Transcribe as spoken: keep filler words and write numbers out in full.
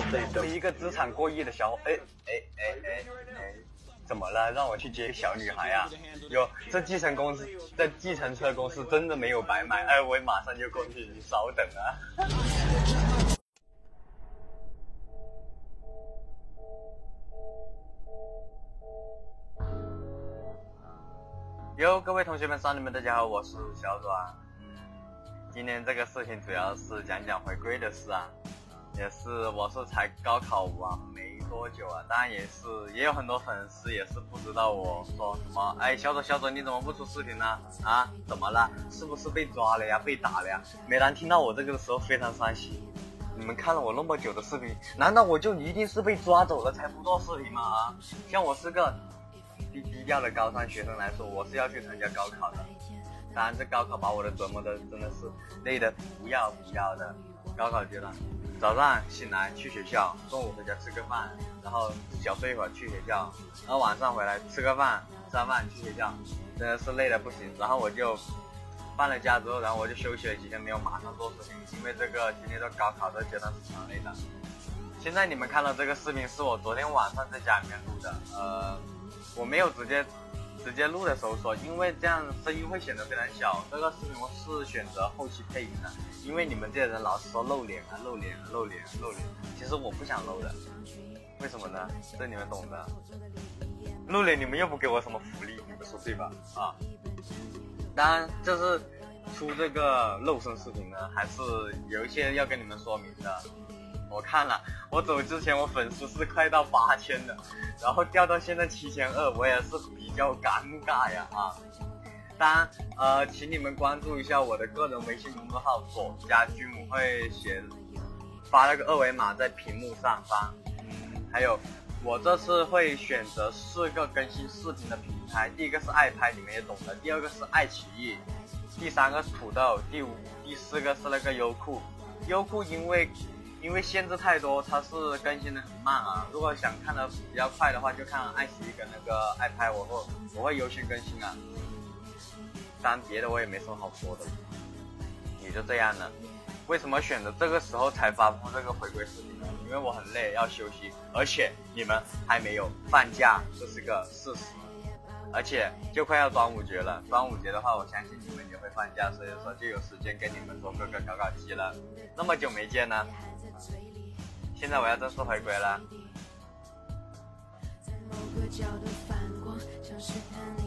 是一个资产过亿的小伙，哎哎哎哎哎，怎么了？让我去接小女孩啊？哟，这计程公司，这计程车公司真的没有白买，哎，我马上就过去，你稍等啊。哟，各位同学们、少女们，大家好，我是小阮。嗯，今天这个视频主要是讲讲回归的事啊，也是我是才高考完没多久啊，当然也是也有很多粉丝也是不知道我说什么，哎，小左小左你怎么不出视频呢？啊，怎么了？是不是被抓了呀？被打了呀？每人听到我这个的时候非常伤心。你们看了我那么久的视频，难道我就一定是被抓走了才不做视频吗？啊，像我是个低低调的高三学生来说，我是要去参加高考的。当然，这高考把我的折磨的真的是累的不要不要的。高考阶段，早上醒来去学校，中午回家吃个饭，然后小睡一会儿去学校，然后晚上回来吃个饭，吃完饭去学校，真的是累的不行。然后我就放了假之后，然后我就休息了几天，没有马上做视频，因为这个今天的高考这阶段是很累的。现在你们看到这个视频是我昨天晚上在家里面录的，呃。我没有直接直接录的时候说，因为这样声音会显得非常小。这个视频我是选择后期配音的，因为你们这些人老是说露脸啊露脸啊露脸啊露脸，其实我不想露的，为什么呢？这你们懂的。露脸你们又不给我什么福利，你们说对吧？啊，当然这是出这个露声视频呢，还是有一些要跟你们说明的。我看了，我走之前我粉丝是快到八千的，然后掉到现在七千二，我也是比较尴尬呀啊！当然，呃，请你们关注一下我的个人微信公众号左家军，我会写发那个二维码在屏幕上方。嗯，还有我这次会选择四个更新视频的平台，第一个是爱拍，你们也懂的；第二个是爱奇艺；第三个是土豆；第五、第四个是那个优酷。优酷因为因为限制太多，它是更新的很慢啊。如果想看的比较快的话，就看爱奇艺跟那个爱拍，我会我会优先更新啊。当然别的我也没什么好说的，也就这样了。为什么选择这个时候才发布这个回归视频呢？因为我很累，要休息，而且你们还没有放假，这是个事实。而且就快要端午节了，端午节的话，我相信你们也会放假，所以说就有时间跟你们做各个搞搞基了。那么久没见呢，现在我要正式回归了。